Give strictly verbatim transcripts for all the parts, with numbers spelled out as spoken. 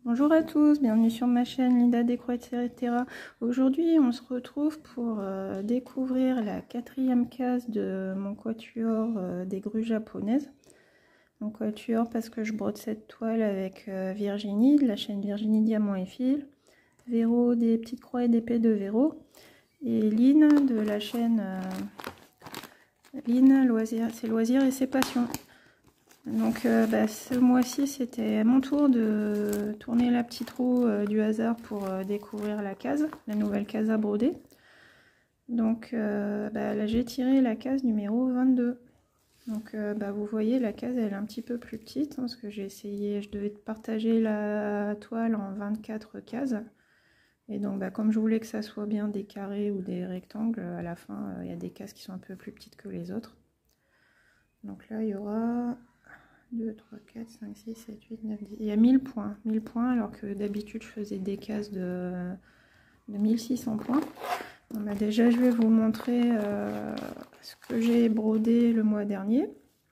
Bonjour à tous, bienvenue sur ma chaîne Linda Déco et cetera. Aujourd'hui on se retrouve pour euh, découvrir la quatrième case de mon quatuor euh, des grues japonaises. Mon quatuor parce que je brode cette toile avec euh, Virginie, de la chaîne Virginie Diamant et Fil, Véro des petites croix et d'épée de Véro, et Lynn de la chaîne euh, Lynn Loisirs, ses loisirs et ses passions. Donc euh, bah, ce mois-ci c'était à mon tour de tourner la petite roue euh, du hasard pour euh, découvrir la case, la nouvelle case à broder. Donc euh, bah, là j'ai tiré la case numéro vingt-deux. Donc euh, bah, vous voyez la case elle est un petit peu plus petite hein, parce que j'ai essayé, je devais partager la toile en vingt-quatre cases. Et donc bah, comme je voulais que ça soit bien des carrés ou des rectangles, à la fin il euh, y a des cases qui sont un peu plus petites que les autres. Donc là il y aura deux, trois, quatre, cinq, six, sept, huit, neuf, dix. Il y a mille points. mille points alors que d'habitude je faisais des cases de, de mille six cents points. Bon, bah déjà je vais vous montrer euh, ce que j'ai brodé le mois dernier.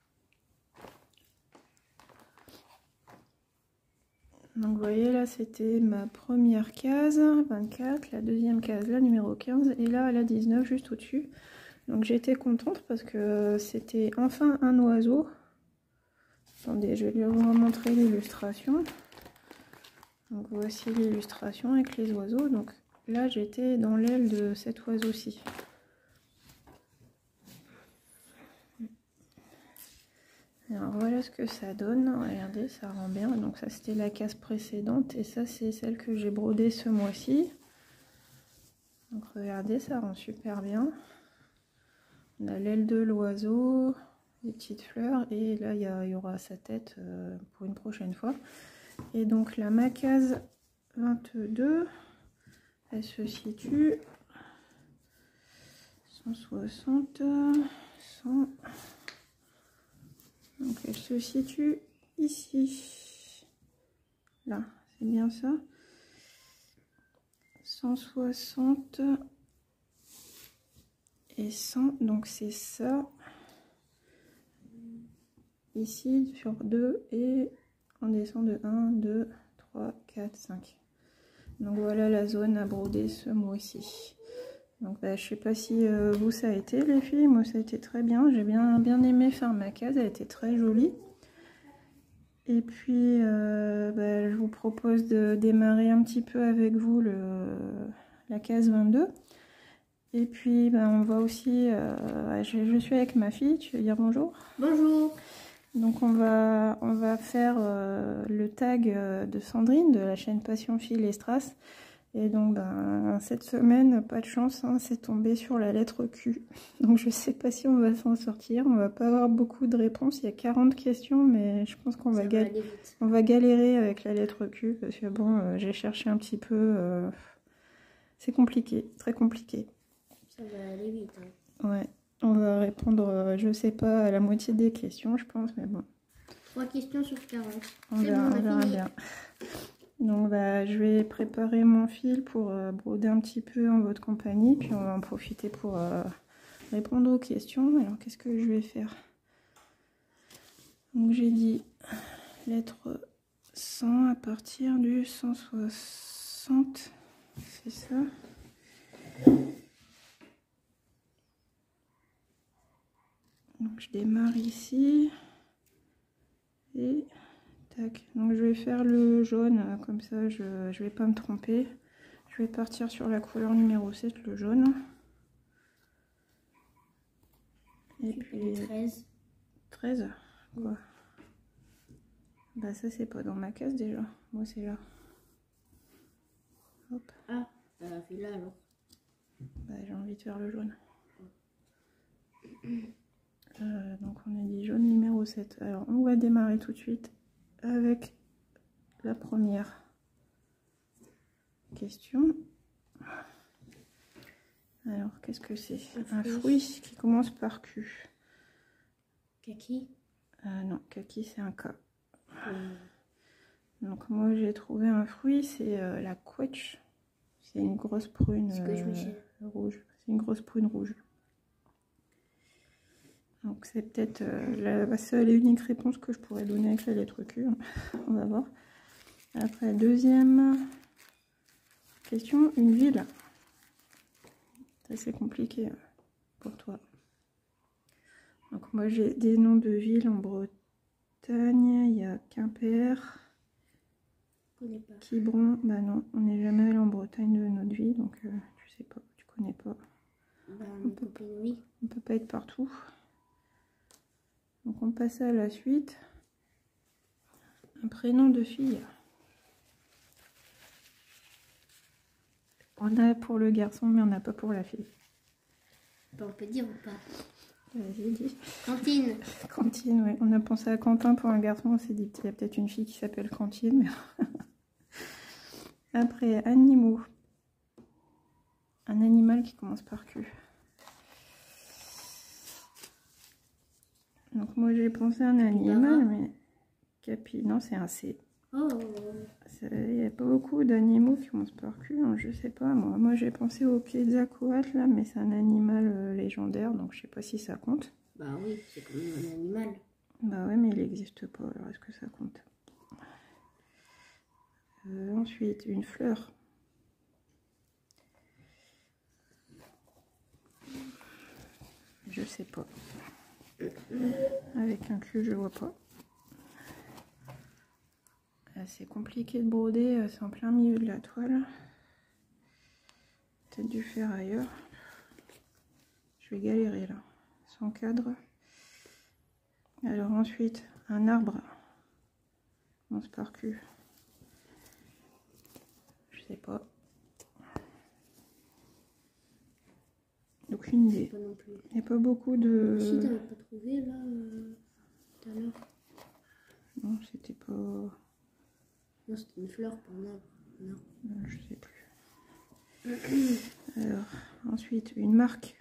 Donc vous voyez là c'était ma première case, vingt-quatre, la deuxième case, la numéro quinze et là la dix-neuf juste au-dessus. Donc j'étais contente parce que c'était enfin un oiseau. Attendez, je vais vous montrer l'illustration. Donc voici l'illustration avec les oiseaux. Donc là j'étais dans l'aile de cet oiseau-ci. Alors voilà ce que ça donne. Regardez, ça rend bien. Donc ça c'était la case précédente et ça c'est celle que j'ai brodée ce mois-ci. Donc regardez, ça rend super bien. On a l'aile de l'oiseau, les petites fleurs et là il y, y aura sa tête euh, pour une prochaine fois. Et donc là ma case vingt-deux, elle se situe cent soixante, cent. Donc elle se situe ici. Là, c'est bien ça. cent soixante et cent, donc c'est ça. Ici sur deux et on descend de un, deux, trois, quatre, cinq. Donc voilà la zone à broder ce mois-ci. Donc bah, je sais pas si euh, vous ça a été les filles, moi ça a été très bien. J'ai bien, bien aimé faire ma case, elle était très jolie. Et puis euh, bah, je vous propose de démarrer un petit peu avec vous le, la case vingt-deux. Et puis bah, on va aussi, euh, je, je suis avec ma fille, tu veux dire bonjour? Bonjour. Donc on va, on va faire euh, le tag de Sandrine de la chaîne Passion Fil et Strass. Et donc ben, cette semaine, pas de chance, hein, c'est tombé sur la lettre Q. Donc je sais pas si on va s'en sortir, on va pas avoir beaucoup de réponses. Il y a quarante questions, mais je pense qu'on va, va, on va galérer avec la lettre Q. Parce que bon, euh, j'ai cherché un petit peu, euh, c'est compliqué, très compliqué. Ça va aller vite. Hein. Ouais, on va répondre, euh, je sais pas, à la moitié des questions, je pense, mais bon. Trois questions sur quarante. On verra, bon, on on verra bien. Donc bah, je vais préparer mon fil pour euh, broder un petit peu en votre compagnie, puis on va en profiter pour euh, répondre aux questions. Alors qu'est-ce que je vais faire? Donc j'ai dit lettre cent à partir du cent soixante, c'est ça. Donc je démarre ici et tac. Donc je vais faire le jaune, comme ça je ne vais pas me tromper. Je vais partir sur la couleur numéro sept, le jaune. Et puis treize. treize quoi. Bah ça c'est pas dans ma case déjà. Moi c'est là. Hop. Ah, bah fais là alors. Bah j'ai envie de faire le jaune. Euh, donc on a dit jaune numéro sept. Alors on va démarrer tout de suite avec la première question. Alors qu'est-ce que c'est? Un fruit qui commence par Q. Kaki? euh, Non, kaki c'est un K. Hum. Donc moi j'ai trouvé un fruit, c'est euh, la quetch. C'est une grosse prune euh, rouge. C'est une grosse prune rouge. Donc c'est peut-être euh, la seule et unique réponse que je pourrais donner avec la lettre Q. On va voir. Après, deuxième question, une ville. Ça, c'est compliqué pour toi. Donc, moi, j'ai des noms de villes en Bretagne. Il y a Quimper, Je connais pas. Quiberon. Bah non, on n'est jamais allé en Bretagne de notre vie, donc euh, tu sais pas, tu connais pas. Bah, On mes peut, copines, oui. on peut pas être partout. Donc, on passe à la suite. Un prénom de fille. On a pour le garçon, mais on n'a pas pour la fille. Bah, on peut dire ou pas? Vas-y, dis. Cantine. Cantine, oui. On a pensé à Quentin pour un garçon. On s'est dit qu'il y a peut-être une fille qui s'appelle Cantine. Mais... Après, animaux. Un animal qui commence par Q. Donc moi j'ai pensé à un animal, mais Capi, non, c'est un C. Oh. Il n'y a pas beaucoup d'animaux qui commencent par Q, hein, je sais pas. Moi, moi j'ai pensé au Quetzalcoatl là, mais c'est un animal euh, légendaire, donc je sais pas si ça compte. Bah oui, c'est comme un animal. Bah ouais, mais il n'existe pas, alors est-ce que ça compte? euh, Ensuite, une fleur. Je sais pas. Avec un Q, je vois pas. C'est compliqué de broder, c'est en plein milieu de la toile. Peut-être dû faire ailleurs. Je vais galérer là, sans cadre. Alors ensuite, un arbre. On se par Q. Je sais pas. Aucune idée. Pas non plus. Il n'y a pas beaucoup de... Si t'avais pas trouvé là, euh, tout à l'heure. Non, c'était pas... Non, c'était une fleur, pas un arbre. Non. Non, je sais plus. Alors, ensuite, une marque.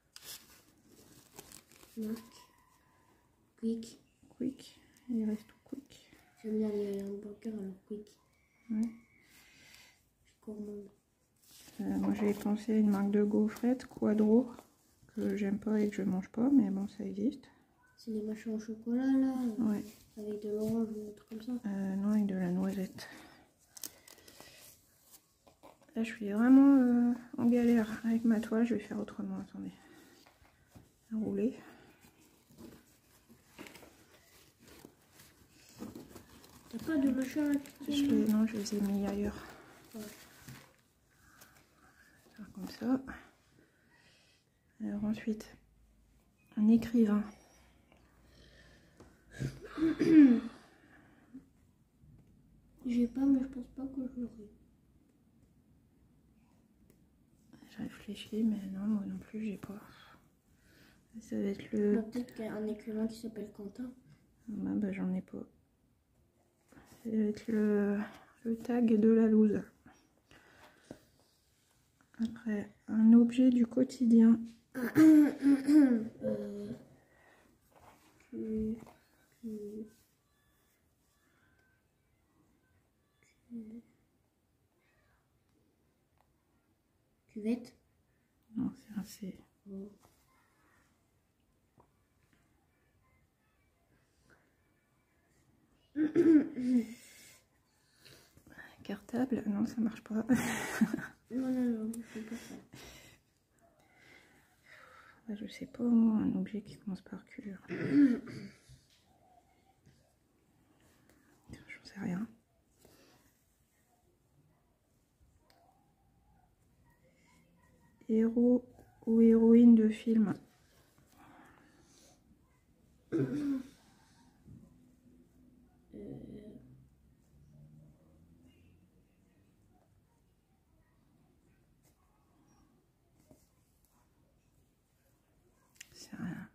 Marque. Quick. Quick. Il reste tout Quick. J'aime bien les hamburgers, alors Quick. Ouais. Je suis gourmande. Euh, moi, j'ai pensé à une marque de gaufrettes, Quadro, que j'aime pas et que je mange pas, mais bon, ça existe. C'est les machins au chocolat là, euh, Ouais. avec de l'orange ou un truc comme ça. Euh, non, avec de la noisette. Là, je suis vraiment euh, en galère avec ma toile. Je vais faire autrement. Attendez. Rouler. T'as pas de machin là? Je les, non, je les ai mis ailleurs. Ouais. Faire comme ça. Alors ensuite, un écrivain. J'ai pas, mais je pense pas que je l'aurai. Je réfléchis, mais non, moi non plus, j'ai pas. Ça va être le... Bah, peut-être qu'un écrivain qui s'appelle Quentin. Bah, bah j'en ai pas. Ça va être le, le tag de la loose. Après, un objet du quotidien. euh, cu- cu- cu- Cuvette. Non, c'est un C. Oh. Cartable, non, ça marche pas. Non, non, non, je sais pas ça. Bah, je sais pas, moi, un objet qui commence par Q. J'en sais rien. Héros ou héroïne de film. Euh, C'est rien.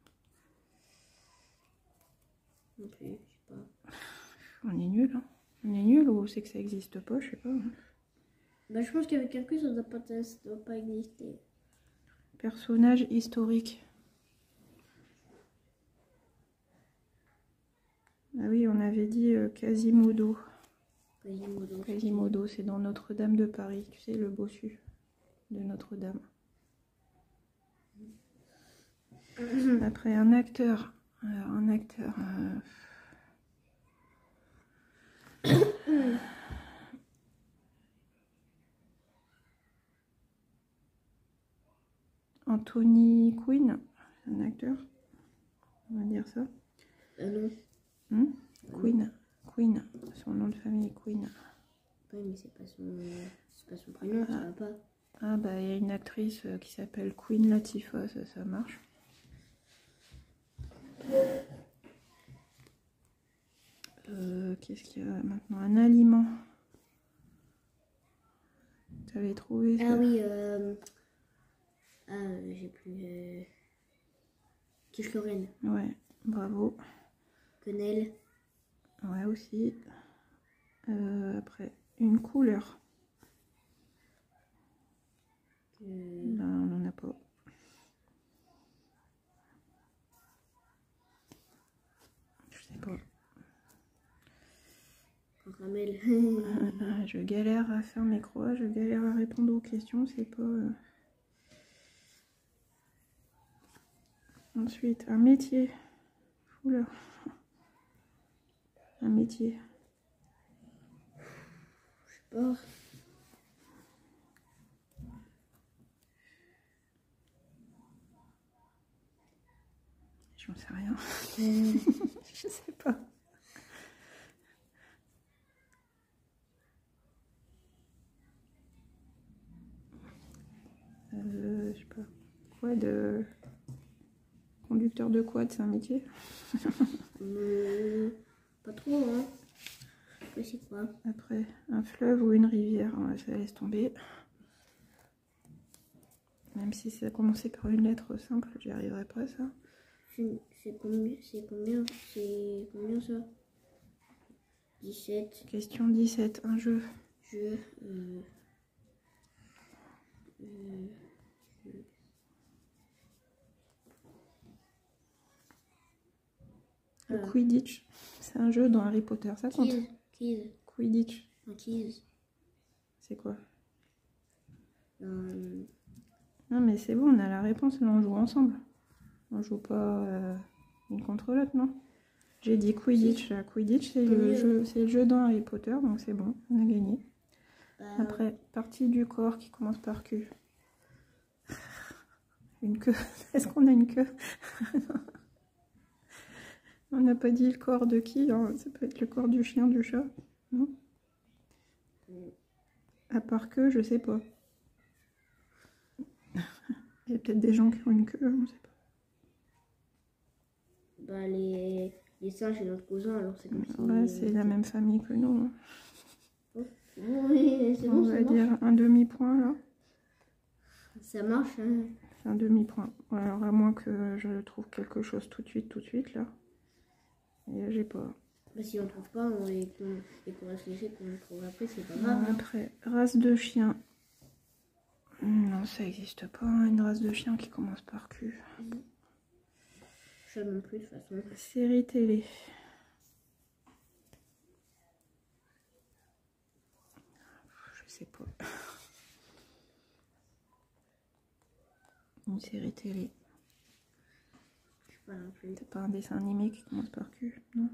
non plus, je sais pas. On est nul, hein. On est nul ou c'est que ça existe pas, je sais pas. Hein. Bah, je pense qu'avec un Q, ça doit pas, ça doit pas exister. Personnage historique. Ah oui, on avait dit euh, Quasimodo. Quasimodo. Quasimodo, c'est dans Notre-Dame de Paris, tu sais, le bossu de Notre-Dame. Après, un acteur. Alors, un acteur. Euh... Anthony Quinn, un acteur. On va dire ça. Ah non. Hmm Quinn. Quinn. Son nom de famille est Quinn. Oui, mais c'est pas son, c'est pas son prénom, ah. ça va pas. Ah bah il y a une actrice qui s'appelle Queen Latifah, ça, ça marche. Euh, Qu'est-ce qu'il y a maintenant? Un aliment. T'avais trouvé ça? Ah oui, euh... ah euh, j'ai plus... Euh... Quiche Lorraine. Ouais, bravo. Quenelle. Ouais aussi. Euh, après, une couleur. Euh... Ben, on n'en a pas. Je sais pas. Caramel. euh, je galère à faire mes croix, je galère à répondre aux questions, c'est pas... Euh... Ensuite, un métier. Oula. Un métier. Je sais pas. J'en sais rien. Euh... Je sais pas. Euh, je sais pas. Quoi de... Conducteur de quad, c'est un métier? euh... Pas trop, hein. Je sais quoi. Après, un fleuve ou une rivière, ouais, ça laisse tomber. Même si ça a commencé par une lettre simple, j'y arriverai pas, ça. C'est combien, c'est combien, c'est combien ça? dix-sept. Question dix-sept, un jeu. Jeu. Euh, euh, Le euh, Quidditch, c'est un jeu dans Harry Potter, ça compte? Keys. Keys. Quidditch. Un keys. C'est quoi? Euh, Non mais c'est bon, on a la réponse, là on joue ensemble. On joue pas euh, une contre l'autre, non? J'ai dit Quidditch. Là. Quidditch, c'est le, jeu, le jeu dans Harry Potter, donc c'est bon, on a gagné. bah, Après, partie du corps qui commence par Q. Une queue. Est-ce qu'on a une queue? On n'a pas dit le corps de qui, hein. Ça peut être le corps du chien, du chat, non? À part que, je sais pas. Il y a peut-être des gens qui ont une queue, on sait pas. bah les, les singes, c'est notre cousin, alors c'est comme si... Ouais, c'est la même famille que nous. Hein. Oh, oui, c'est On bon, va ça dire marche. un demi-point, là. Ça marche, hein. C'est un demi-point. Ouais, alors, à moins que je trouve quelque chose tout de suite, tout de suite, là. Et j'ai pas. Bah, si on trouve pas, on les, et qu'on reste laissé, qu'on le trouve après, c'est pas grave. Bon, après, race de chien. Non, ça existe pas, hein, une race de chien qui commence par Q. Je non plus, de toute façon. Série télé. Je sais pas. Une série télé. Je sais pas non plus. C'est pas un dessin animé qui commence par Q, non?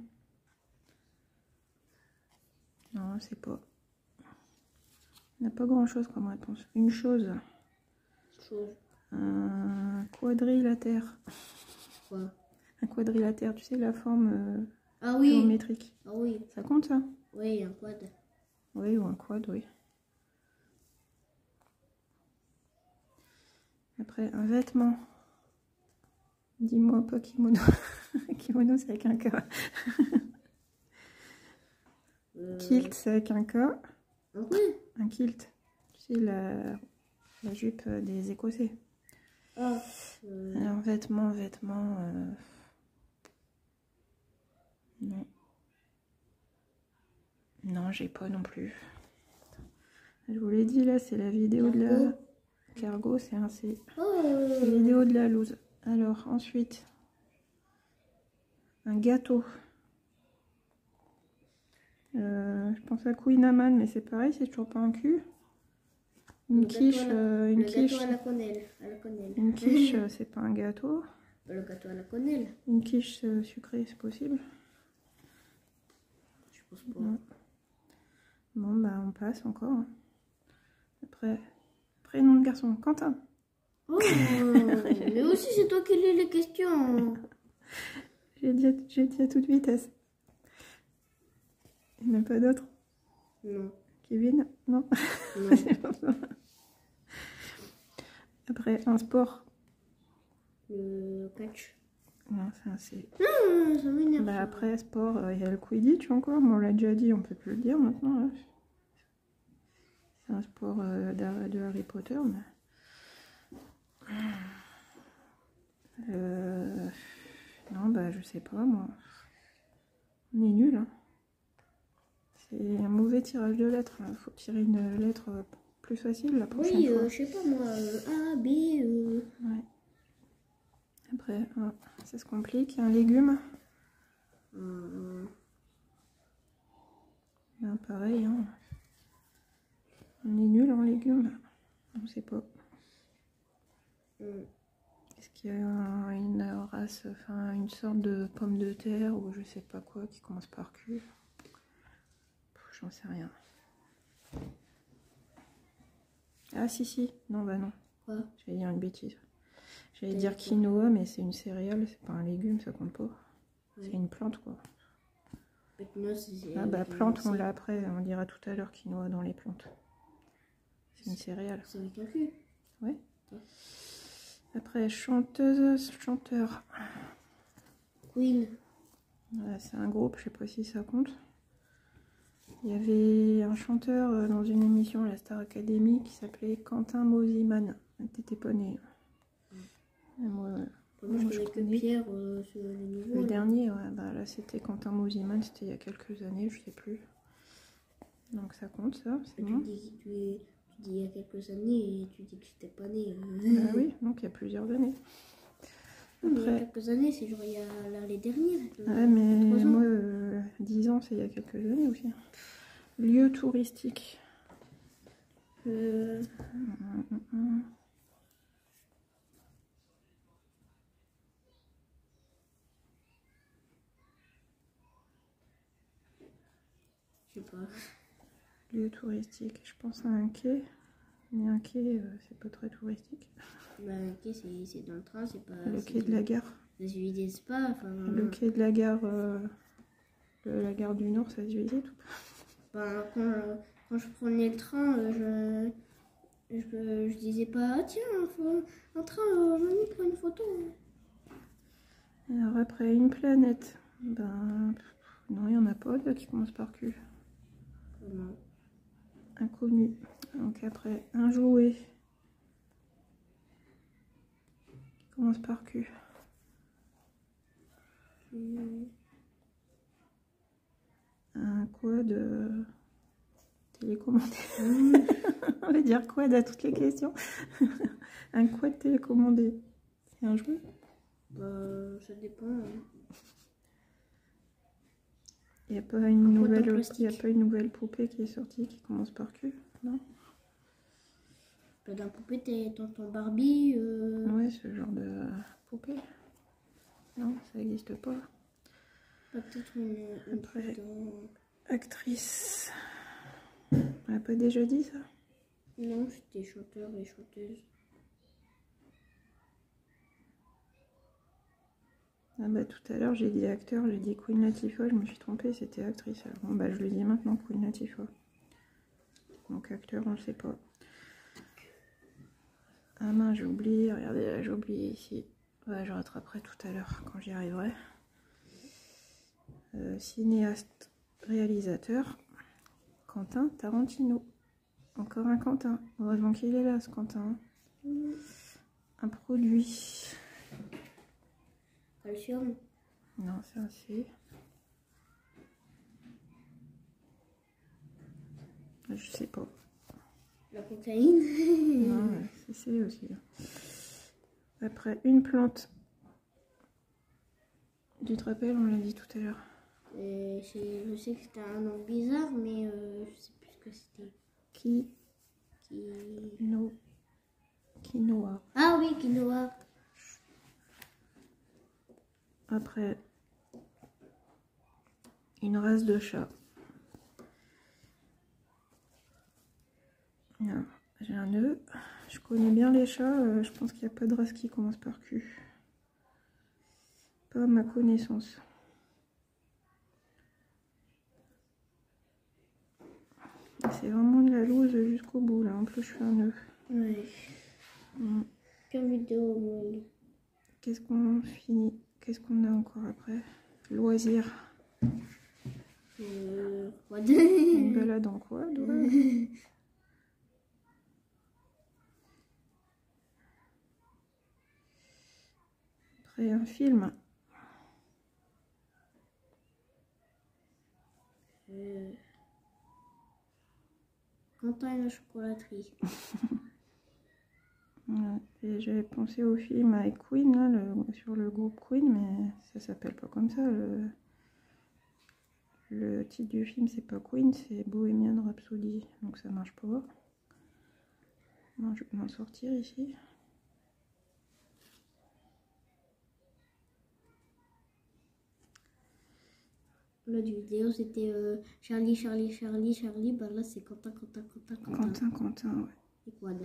Non, c'est pas. Il n'y a pas grand chose comme réponse. Une chose. Chose. Un quadrilatère. Quoi? Un quadrilatère, tu sais, la forme euh, Ah oui. géométrique. Ah oui. Ça compte, ça? Oui, un quad. Oui, ou un quad, oui. Après, un vêtement. Dis-moi pas kimono. Kimono, c'est avec un K. Euh... Kilt, c'est avec un K. Ah oui. Un kilt. Tu sais, la, la jupe des Écossais. Ah. Euh... Alors, vêtements, vêtements... Euh... Non. Non, j'ai pas non plus. Je vous l'ai dit, là, c'est la vidéo Cargo. de la... Cargo, c'est un C. Oh. La vidéo de la loose. Alors, ensuite... Un gâteau. Euh, je pense à Queen Amman, mais c'est pareil, c'est toujours pas un cul. Une Le quiche, gâteau à la, euh, une le quiche. gâteau à la quenelle. À la quenelle. Une quiche, euh, c'est pas un gâteau. Le gâteau à la quenelle. Une quiche euh, sucrée, c'est possible. Je pense pas. Non. Bon, bah on passe encore. Après, prénom de garçon, Quentin. Oh, mais aussi c'est toi qui lis les questions. J'ai dit, j'ai dit à toute vitesse. Il n'y en a pas d'autres? Non. Kevin? Non. Non. Après, un sport. Le catch. Non, ça c'est... Non, ça m'énerve. Bah après, sport, il euh, y a le Quidditch encore, mais on l'a déjà dit, on peut plus le dire maintenant. Hein. C'est un sport euh, de Harry Potter, mais... Euh... Non, bah je sais pas, moi. On est nul, hein. C'est un mauvais tirage de lettres. Il faut tirer une lettre plus facile la prochaine oui, fois. Oui, euh, je sais pas moi, euh, A, B... Euh... Ouais. Après, ah, ça se complique. Un légume. Hum, Ben, pareil, hein. On est nul en légumes. On sait pas. hum. Est-ce qu'il y a un, une race, enfin une sorte de pomme de terre ou je sais pas quoi qui commence par Q? J'en sais rien. Ah si si, non bah non. Quoi? J'allais dire une bêtise. J'allais dire quinoa, mais c'est une céréale, c'est pas un légume, ça compte pas. Oui. C'est une plante quoi. Ah bah plante, on l'a après, on dira tout à l'heure quinoa dans les plantes. C'est une céréale. C'est avec un Q. Ouais. Après chanteuse, chanteur. Queen. Voilà, c'est un groupe, je sais pas si ça compte. Il y avait un chanteur dans une émission, la Star Academy, qui s'appelait Quentin Mosimann. T'étais pas né. Mmh. Moi, moi, je, je connais que Pierre euh, sur les nouveaux. Le là. Dernier, ouais, bah là c'était Quentin Mosimann, c'était il y a quelques années, je sais plus. Donc ça compte ça, c'est bon. Tu dis, tu, tu dis il y a quelques années et tu dis que j'étais pas né. Ah oui, donc il y a plusieurs années. Après... Il y a quelques années, c'est genre il y a l'année dernière. Ouais, mais moi, euh, dix ans, c'est il y a quelques années aussi. Lieu touristique. Euh... Hum, hum, hum. Je sais pas. Lieu touristique, je pense à un quai. Mais un quai, euh, c'est pas très touristique. Bah, un quai, c'est dans le train, c'est pas... Le quai de la gare. Ça se visite pas, enfin... Le quai de la gare, euh, de la gare du Nord, ça se visite ou pas? Bah, quand, euh, quand je prenais le train, euh, je, je, je disais pas, ah, tiens, faut, un train, euh, je vais prendre une photo. Alors après, une planète. Ben, non, il n'y en a pas là qui commence par Q. Non. Inconnu. Donc après, un jouet qui commence par Q. Mmh. Un quad euh, télécommandé. Mmh. On va dire quad à toutes les questions. Un quad télécommandé. C'est un jouet? Bah, ça dépend. Hein. Il n'y a pas une nouvelle, il y a pas une nouvelle poupée qui est sortie qui commence par Q, non? D'un poupée, t'es tonton Barbie. Euh... Ouais, ce genre de poupée. Non, ça n'existe pas. Peut-être une, une Après, putain... actrice. On n'a pas déjà dit ça? Non, c'était chanteur et chanteuse. Ah bah tout à l'heure j'ai dit acteur, j'ai dit Queen Latifah, je me suis trompée, c'était actrice. Alors bon bah je le dis maintenant, Queen Latifah. Donc acteur, on ne sait pas. Ah mince, j'ai oublié, regardez là, j'ai oublié ici. Ouais, je rattraperai tout à l'heure quand j'y arriverai. Euh, cinéaste, réalisateur, Quentin Tarantino. Encore un Quentin. Heureusement qu'il est là ce Quentin. Un produit. Calcium. Non, c'est un C. Je sais pas. La cocaïne. Non, c'est C aussi. Après, une plante. Tu te rappelles, on l'a dit tout à l'heure. Euh, je sais que c'était un nom bizarre, mais euh, je sais plus ce que c'était. Qui Qui... No. Quinoa. Ah oui, quinoa. Après, une race de chat. j'ai un nœud. Je connais bien les chats, euh, je pense qu'il n'y a pas de race qui commence par Q. Pas à ma connaissance. C'est vraiment de la loose jusqu'au bout là, en plus je fais un nœud. Ouais. Mm. Quelle vidéo, moi. Qu'est-ce qu'on finit? Qu'est-ce qu'on a encore après? Loisirs. Euh, quoi Une balade en quad, ouais. Après un film. Euh... Quentin et la chocolaterie. Ouais. Et j'avais pensé au film avec Queen, là, le, sur le groupe Queen, mais ça s'appelle pas comme ça. Le, le titre du film, c'est pas Queen, c'est Bohemian Rhapsody, donc ça marche pas. Non, je vais m'en sortir ici. L'autre vidéo, c'était euh, Charlie, Charlie, Charlie, Charlie. Bah là, c'est Quentin, Quentin, Quentin, Quentin. Quentin, Quentin, ouais. Et quad.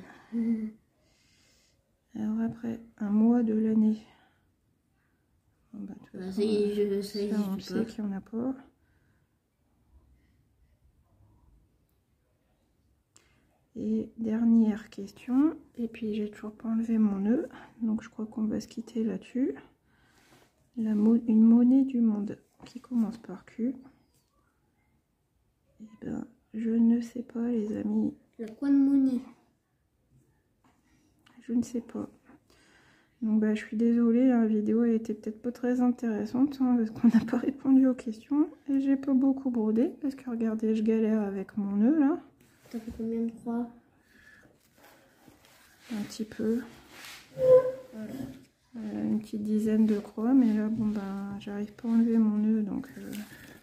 Alors après, un mois de l'année. Bon, bah, Bah, ça y est, je, ça y est, ça, on je sait qu'il n'y en a pas. Et dernière question, et puis j'ai toujours pas enlevé mon nœud, donc je crois qu'on va se quitter là-dessus. La mo une monnaie du monde qui commence par Q. Et ben, je ne sais pas, les amis. La quad money. Je ne sais pas. Donc bah, je suis désolée, la vidéo elle était peut-être pas très intéressante hein, parce qu'on n'a pas répondu aux questions et j'ai pas beaucoup brodé parce que regardez, je galère avec mon nœud là. T'as fait combien de croix? Un petit peu. Voilà. Euh, une petite dizaine de croix, mais là bon bah j'arrive pas à enlever mon nœud donc euh...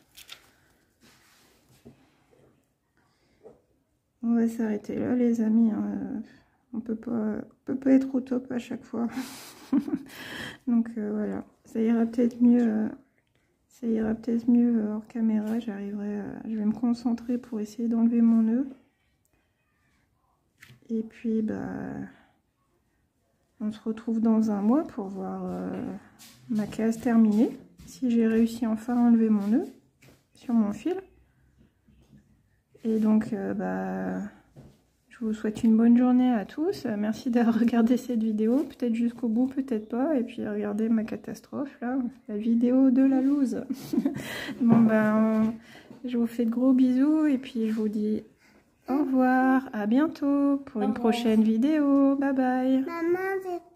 on va s'arrêter là les amis. Hein. On peut pas, on peut pas être au top à chaque fois. Donc euh, voilà, ça ira peut-être mieux. Euh, ça ira peut-être mieux euh, hors caméra. J'arriverai, à, je vais me concentrer pour essayer d'enlever mon nœud. Et puis bah, on se retrouve dans un mois pour voir euh, ma case terminée. Si j'ai réussi enfin à enlever mon nœud sur mon fil. Et donc euh, bah. Je vous souhaite une bonne journée à tous. Merci d'avoir regardé cette vidéo, peut-être jusqu'au bout, peut-être pas. Et puis regardez ma catastrophe là, la vidéo de la loose. Bon ben, je vous fais de gros bisous et puis je vous dis au revoir, à bientôt pour une prochaine vidéo. Bye bye. Maman,